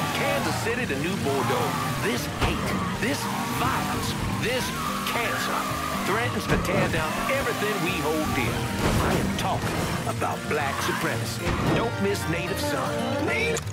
From Kansas City to New Bordeaux, this hate, this violence, this cancer threatens to tear down everything we hold dear. I am talking about black supremacy. Don't miss Native Son. Native.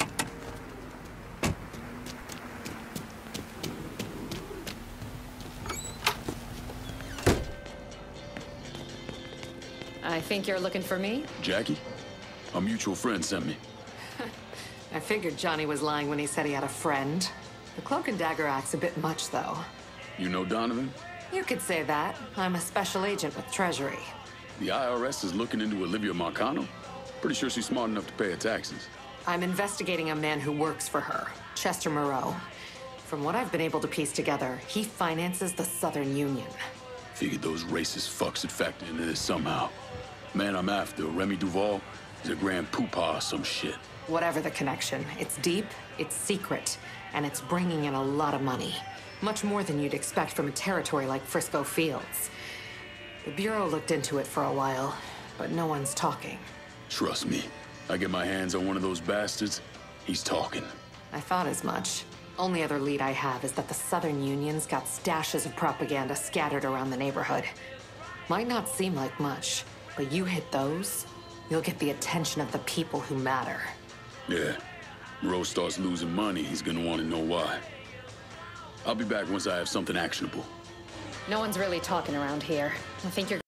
I think you're looking for me? Jackie? A mutual friend sent me. I figured Johnny was lying when he said he had a friend. The Cloak and Dagger act's a bit much, though. You know Donovan? You could say that. I'm a special agent with Treasury. The IRS is looking into Olivia Marcano? Pretty sure she's smart enough to pay her taxes. I'm investigating a man who works for her, Chester Moreau. From what I've been able to piece together, he finances the Southern Union. Figured those racist fucks had factored into this somehow. Man I'm after, Remy Duval, is a grand poopah or some shit. Whatever the connection, it's deep, it's secret, and it's bringing in a lot of money. Much more than you'd expect from a territory like Frisco Fields. The Bureau looked into it for a while, but no one's talking. Trust me, I get my hands on one of those bastards, he's talking. I thought as much. Only other lead I have is that the Southern Union's got stashes of propaganda scattered around the neighborhood. Might not seem like much, but you hit those, you'll get the attention of the people who matter. Yeah, Rose starts losing money, he's gonna want to know why. I'll be back once I have something actionable. No one's really talking around here. I think you're